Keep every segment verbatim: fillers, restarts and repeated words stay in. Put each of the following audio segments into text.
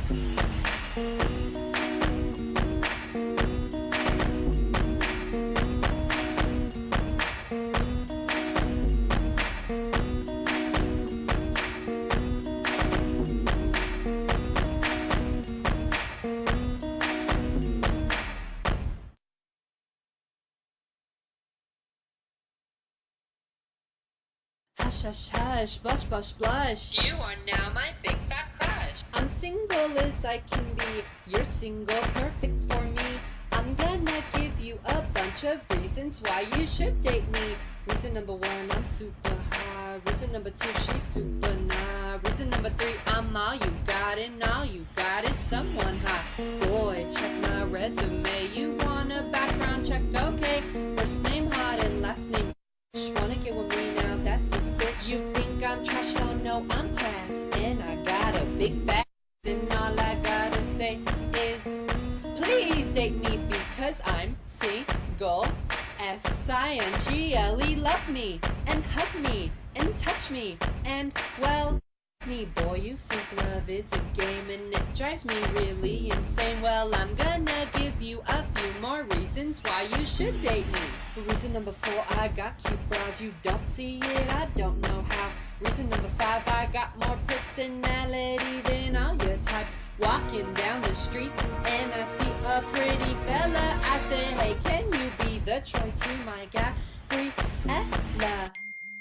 Hush, hush, hush, blush, blush, blush. You are now my big fat crush. I'm single as I can be. You're single, perfect for me. I'm gonna give you a bunch of reasons why you should date me. Reason number one, I'm super high. Reason number two, she's super nice. Reason number three, I'm all you got, and all you got is someone hot. Boy, check my resume. You want a background check? Okay. First name hot and last name. Wanna get with me now? That's a sit. You think I'm trash? Oh no, I'm class, and I got a big fat. And all I gotta say is, please date me because I'm single. S I N G L E, love me and hug me and touch me and well. Me, boy, you think love is a game and it drives me really insane. Well, I'm gonna give you a few more reasons why you should date me. Reason number four, I got cute brows. You don't see it, I don't know how. Reason number five, I got more personality than all your types. Walking down the street and I see a pretty fella, I say, hey, can you be the Troy to my Gabriella?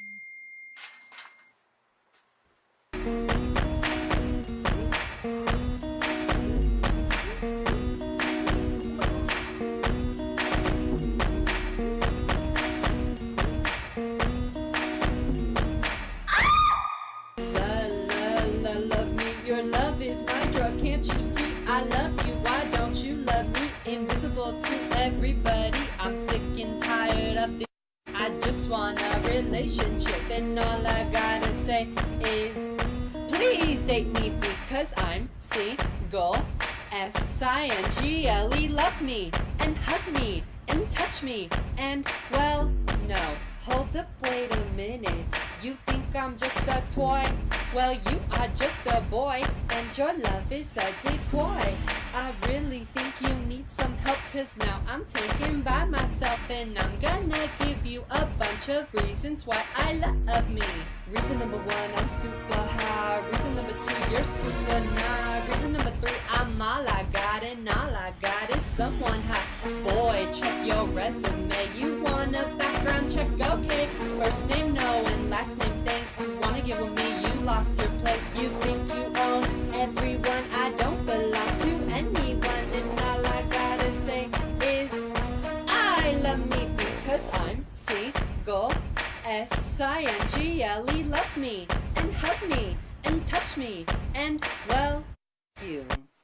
Your love is my drug, can't you see? I love you, why don't you love me? Invisible to everybody, I'm sick and tired of this. I just want a relationship, and all I gotta say is, please date me because I'm single. S I N G L E, love me and hug me and touch me and well, no. Hold up, wait a minute. You think I'm just a toy? Well, you are just a boy, and your love is a decoy. I really think you need some help, cause now I'm taken by myself, and I'm gonna give you a bunch of reasons why I love me. Reason number one, I'm super high. Reason number two, you're super nice. Reason number three, I'm all I got, and all I got is someone hot. Boy, check your resume. You want a background check? Okay. First name no and last name thanks. Wanna get with me? You lost your place. You think you own everyone? I don't belong to anyone, and all I gotta say is, I love me because I'm single. S I N G L E, love me and hug me and touch me and well, you.